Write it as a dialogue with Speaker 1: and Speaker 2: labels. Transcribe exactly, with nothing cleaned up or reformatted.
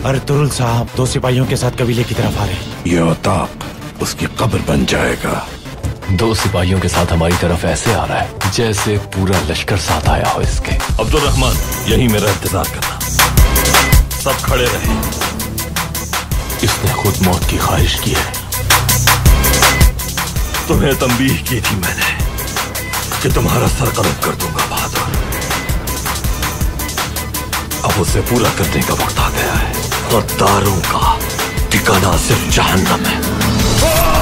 Speaker 1: Ertugrul साहब दो सिपाहियों के साथ कबीले की तरफ आ रहे।
Speaker 2: ये औताक उसकी कब्र बन जाएगा।
Speaker 3: दो सिपाहियों के साथ हमारी तरफ ऐसे आ रहा है जैसे पूरा लश्कर साथ आया हो इसके।
Speaker 4: अब्दुल रहमान, यही मेरा इंतजार करना। सब खड़े रहे।
Speaker 3: इसने खुद मौत की ख्वाहिश की है।
Speaker 4: तुम्हें तंबीह की थी मैंने कि तुम्हारा सर कलम कर दूंगा बहादुर। अब उसे पूरा करने का वक्त आ गया है। गद्दारों का ठिकाना सिर्फ जहन्नम है।